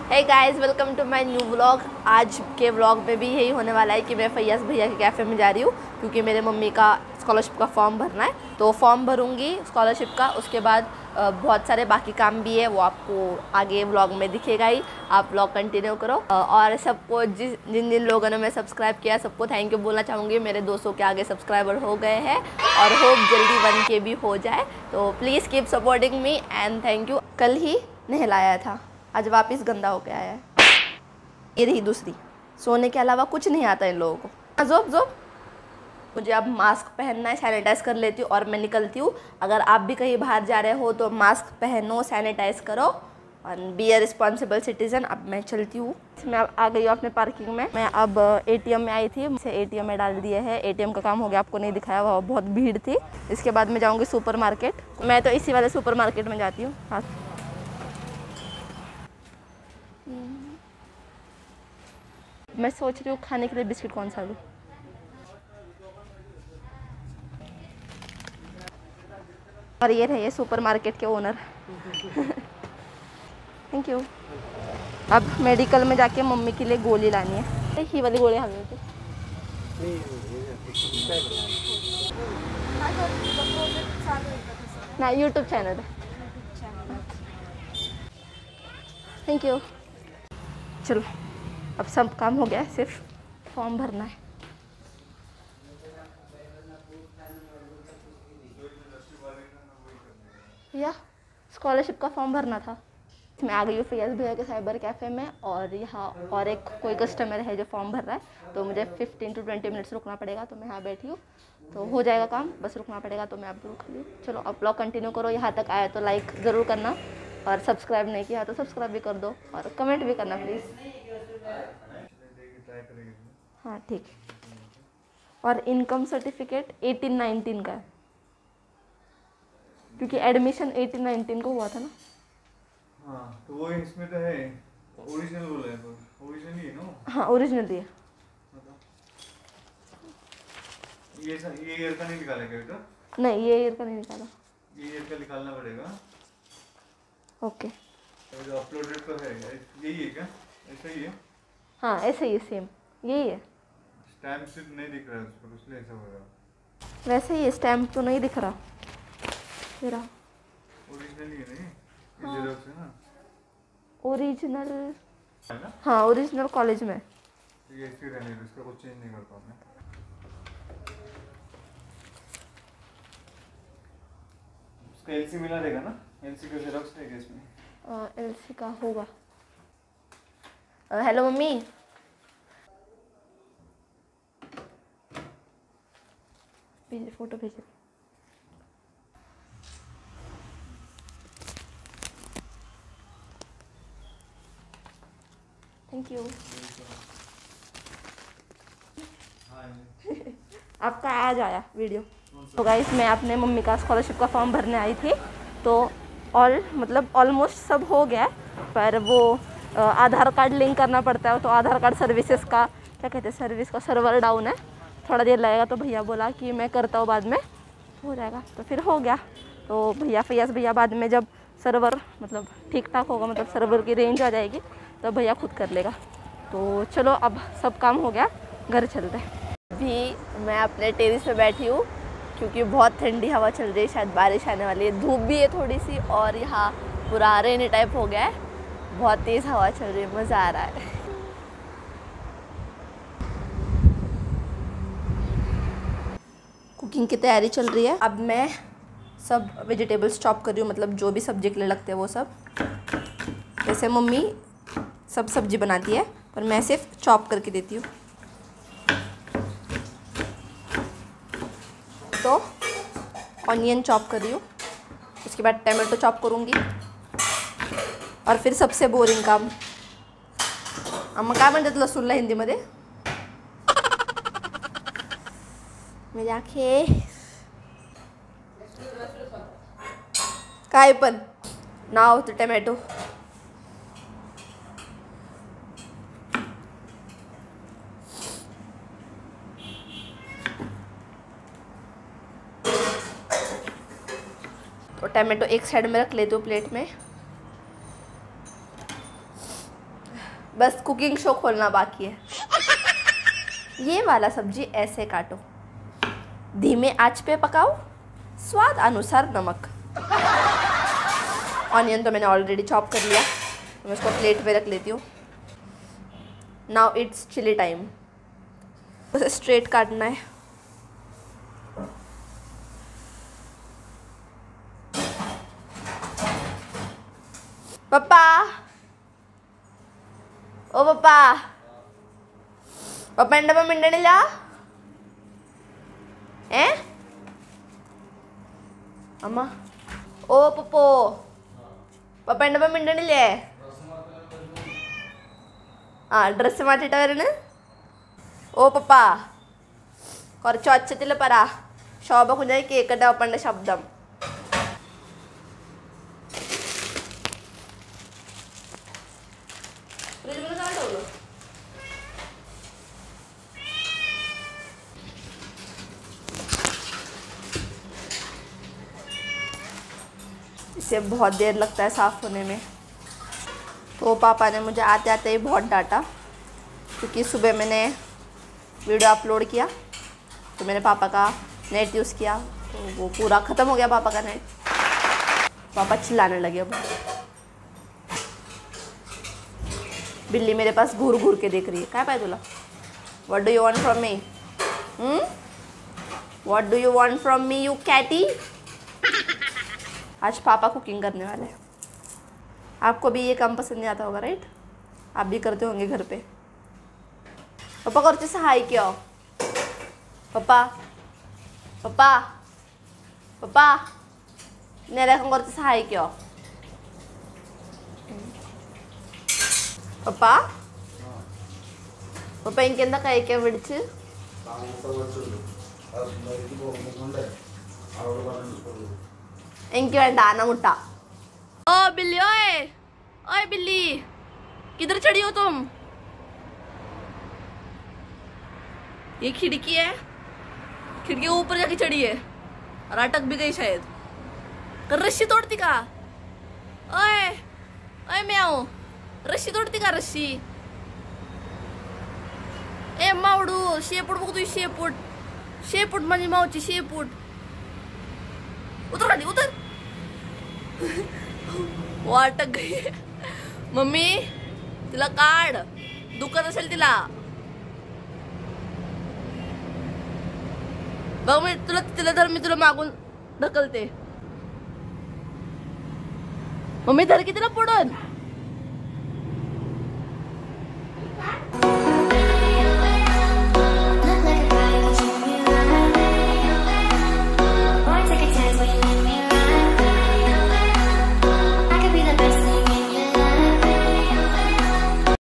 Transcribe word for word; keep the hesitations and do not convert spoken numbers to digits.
Hey guys, welcome to my new vlog. आज के vlog में भी यही होने वाला है कि मैं फैयाज भैया के कैफ़े में जा रही हूँ क्योंकि मेरे मम्मी का स्कॉलरशिप का फॉर्म भरना है। तो फॉर्म भरूँगी स्कॉलरशिप का, उसके बाद बहुत सारे बाकी काम भी है, वो आपको आगे व्लॉग में दिखेगा ही। आप व्लॉग कंटिन्यू करो। और सबको जिस जिन जिन लोगों ने मैं सब्सक्राइब किया सबको थैंक यू बोलना चाहूँगी। मेरे दो सौ के आगे सब्सक्राइबर हो गए हैं और होप जल्दी वन के भी हो जाए। तो please keep supporting me and thank you. कल ही नहलाया था, आज वापस गंदा हो गया है। ये रही दूसरी। सोने के अलावा कुछ नहीं आता इन लोगों को। जोब जोब मुझे अब मास्क पहनना है, सैनिटाइज़ कर लेती हूँ और मैं निकलती हूँ। अगर आप भी कहीं बाहर जा रहे हो तो मास्क पहनो, सैनिटाइज़ करो और बी अ रिस्पॉन्सिबल सिटीज़न। अब मैं चलती हूँ। मैं अब आ गई हूँ अपने पार्किंग में। मैं अब एटीएम में आई थी, मुझे एटीएम में डाल दिए है। एटीएम का काम हो गया, आपको नहीं दिखाया, वह बहुत भीड़ थी। इसके बाद मैं जाऊँगी सुपर मार्केट। मैं तो इसी वाले सुपर मार्केट में जाती हूँ। हाँ, मैं सोच रही हूँ खाने के लिए बिस्किट कौन सा लूँ। और ये रहे सुपर मार्केट के ओनर। Thank you. अब मेडिकल में जाके मम्मी के लिए गोली लानी है। ही वाली गोली हमें तो ना यूट्यूब चैनल है। Thank you. चलो अब सब काम हो गया है, सिर्फ फॉर्म भरना है। या स्कॉलरशिप का फॉर्म भरना था। मैं आ गई हूँ फैयाज भैया के साइबर कैफ़े में और यहाँ और एक कोई कस्टमर है जो फॉर्म भर रहा है, तो मुझे फिफ्टीन टू ट्वेंटी मिनट्स रुकना पड़ेगा। तो मैं यहाँ बैठी हूँ, तो हो जाएगा काम, बस रुकना पड़ेगा। तो मैं आप रुक ली। चलो अब ब्लॉग कंटिन्यू करो। यहाँ तक आया तो लाइक ज़रूर करना और सब्सक्राइब नहीं किया तो सब्सक्राइब भी कर दो और कमेंट भी करना प्लीज़। हाँ ठीक है। और इनकम सर्टिफिकेट एटीन नाइनटीन का है क्योंकि एडमिशन एटीन नाइनटीन को हुआ था ना। हाँ तो वो इसमें तो है ओरिजिनल बोला है, ओरिजिनल ही है ना। हाँ ओरिजिनल है। ये ये ईयर का नहीं निकालेगा बेटा? नहीं ये ईयर का नहीं निकाला, ये ईयर का निकालना पड़ेगा। ओके तो जो अपलोडेड तो है यही है क्या? ऐसा ही है? हाँ ऐसे ही सेम यही है। स्टैम्प सिर्फ नहीं दिख रहा है उस पर, इसलिए ऐसा हो रहा। वैसे ही स्टैम्प तो नहीं दिख रहा मेरा। ओरिजिनल ही है नहीं? ये जेरॉक्स है ना? ओरिजिनल है ना? हाँ ओरिजिनल कॉलेज में। ये ऐसे रहने दो, इसका कुछ चेंज नहीं करता मैं। उसका एलसी मिला रहेगा ना? एलसी का जेरॉक्स रहेगा इसमें। एलसी का होगा। हेलो मम्मी, भेज फोटो भेज। Thank you. आपका आज आया वीडियो। तो गाइस मैं अपने मम्मी का स्कॉलरशिप का फॉर्म भरने आई थी, तो ऑल मतलब ऑलमोस्ट सब हो गया, पर वो आधार कार्ड लिंक करना पड़ता है। तो आधार कार्ड सर्विसेज का क्या कहते हैं, सर्विस का सर्वर डाउन है, थोड़ा देर लगेगा। तो भैया बोला कि मैं करता हूँ बाद में, हो जाएगा। तो फिर हो गया। तो भैया फैयाज भैया बाद में जब सर्वर मतलब ठीक ठाक होगा, मतलब सर्वर की रेंज आ जाएगी, तो भैया खुद कर लेगा। तो चलो अब सब काम हो गया, घर चलते हैं। अभी मैं अपने टेरेस पे बैठी हूँ क्योंकि बहुत ठंडी हवा चल रही है, शायद बारिश आने वाली है। धूप भी है थोड़ी सी और यहाँ पूरा रेनी टाइप हो गया है, बहुत तेज़ हवा चल रही है, मज़ा आ रहा है। कुकिंग की तैयारी चल रही है। अब मैं सब वेजिटेबल्स चॉप कर रही हूँ, मतलब जो भी सब्जी के लिए लगते हैं वो सब। जैसे मम्मी सब सब्जी बनाती है पर मैं सिर्फ चॉप करके देती हूँ। तो ऑनियन चॉप कर रही हूँ, उसके बाद टमाटो चॉप करूँगी और फिर सबसे बोरिंग काम, अम्मा काय म्हणतात लसूणला हिंदीमध्ये? मेरी आंखें काय पण नाव तो टमाटो। तो टमाटो एक साइड में रख लेती हूँ प्लेट में। बस कुकिंग शो खोलना बाकी है। ये वाला सब्जी ऐसे काटो, धीमे आंच पे पकाओ, स्वाद अनुसार नमक। ऑनियन तो मैंने ऑलरेडी चॉप कर लिया, तो मैं इसको प्लेट पे रख लेती हूँ। Now it's chilli time. उसे स्ट्रेट काटना है। पप्पा, ओ पप्पा, पप्पा डब्बा मिंडणिला ए अम्मा, ओ पप्पो, പപ്പ എൻ്റെ മിണ്ടണില്ലേ? ആ ഡ്രസ്സ് മാറ്റിയിട്ട് വരുന്നു. ഓ പപ്പ കുറച്ച് ഒച്ചത്തിൽ പറ, ശോഭ കുഞ്ഞായി കേൾക്കട്ടെ പപ്പൻ്റെ ശബ്ദം. इसे बहुत देर लगता है साफ़ होने में। तो पापा ने मुझे आते आते ही बहुत डांटा, क्योंकि सुबह मैंने वीडियो अपलोड किया तो मैंने पापा का नेट यूज़ किया, तो वो पूरा ख़त्म हो गया पापा का नेट। पापा चिल्लाने लगे। अब बिल्ली मेरे पास घूर घूर के देख रही है। क्या पाए तुला? What do you want from me? What do you want from me you Katy? आज पापा कुकिंग करने वाले हैं। आपको भी ये काम पसंद नहीं आता होगा, राइट? आप भी करते होंगे घर पे। पापा को सहाय किया। पापा पापा पापा मेरे को सहाय किया। पापा पापा इंकेंदा कई विड़च इनकी वेंट आना मुट्टा। ओ बिल्ली, ओए ओए बिल्ली, किधर चढ़ी हो तुम? ये खिड़की है, खिड़की के ऊपर जाके चढ़ी है और अटक भी गई शायद। कर रस्सी तोड़ती का? ओए ओए मैं आऊं, रस्सी तोड़ती का? रस्सी ए मावडू, शेपूट बघ तू, शेपूट शेपूट माझी मावची शेपूट. उतर खाली उतर. वो अटक गई. मम्मी तिला काढ, दुखत असेल तिला. बघ मी तुला तिला धर, मी तुला मागून ढकलते. मम्मी धर की तिला पुढून.